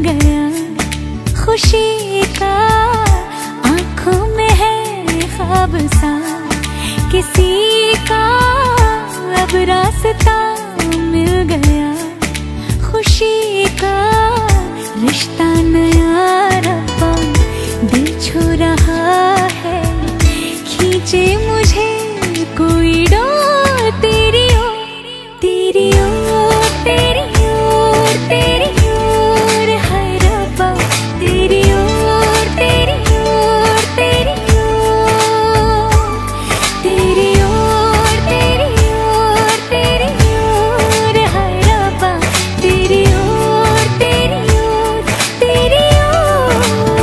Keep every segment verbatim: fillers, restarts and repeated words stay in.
गया खुशी का, आंखों में है ख्वाब सा किसी का, अब रास्ता मिल गया खुशी का। रिश्ता नया रब्बा दिल छू रहा है, खींचे मुझे कोई डोर तेरी ओर, तेरी ओर, तेरी ओर, तेरी ओर है रब्बा, तेरी ओर, तेरी ओर, तेरी ओर, तेरी ओर, तेरी ओर, तेरी ओर है रब्बा, तेरी ओर, तेरी ओर, तेरी ओर।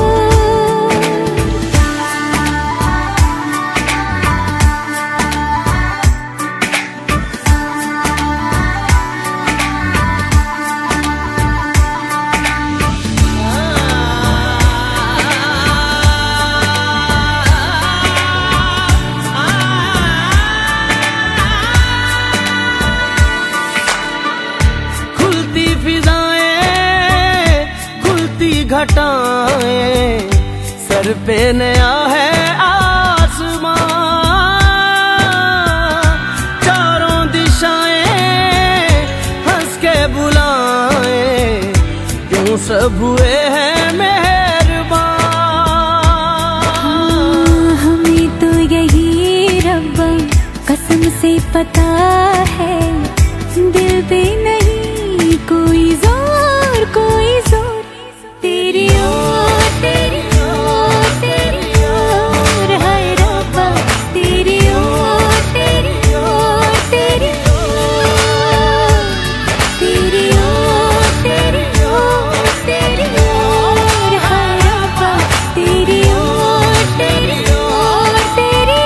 घटाएं सर पे नया है आसमां, चारों दिशाएं हंस के बुलाएं, क्यों सब हुए हैं मेहरबान। हाँ, हमें तो यही रब्बा कसम से पता है, दिल पे नहीं कोई जोर, कोई जोर, तेरी ओर, तेरी ओर, तेरी ओर है रब्बा, तेरी ओर, तेरी ओर, तेरी ओर, तेरी ओर, तेरी ओर, तेरी ओर है रब्बा, तेरी ओर, तेरी ओर, तेरी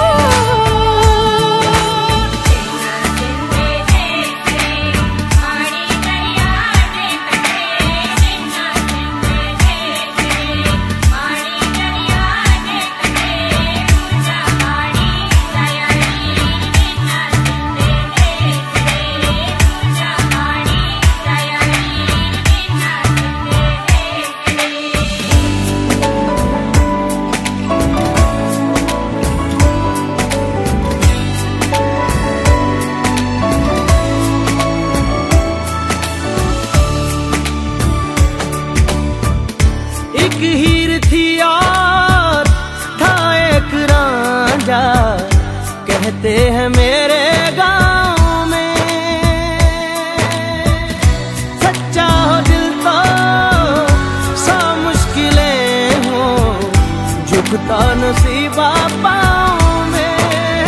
एक हीर थी और था एक रांझा, कहते हैं मेरे गांव में, सच्चा हो दिल तो सा मुश्किलें हो, झुकता नसीबा पाँव में।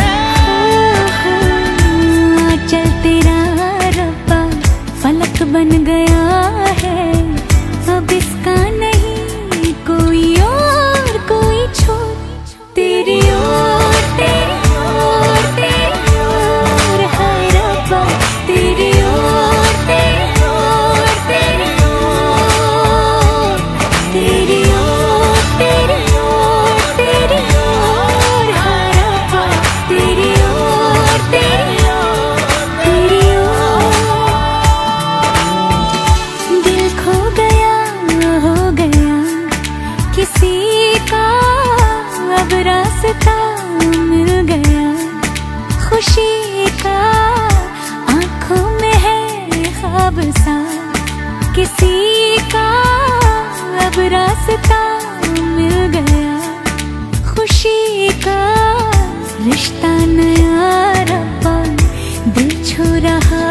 चल तेरा रब्बा फलक बन गया है, अब इसका नहीं कोई और कोई छोर, तेरी ओर, तेरी ओर, तेरी ओर है रब्बा, तेरी ओर, तेरी ओर, तेरी ओर, तेरी ओर, तेरी ओर, तेरी ओर है रब्बा, तेरी ओर, तेरी ओर, तेरी ओर। दिल खो गया हो गया किसी का, अब रास्ता मिल गया खुशी का, आंखों में है ख्वाब सा किसी का, अब रास्ता मिल गया खुशी का। रिश्ता नया रब्बा दिल छू रहा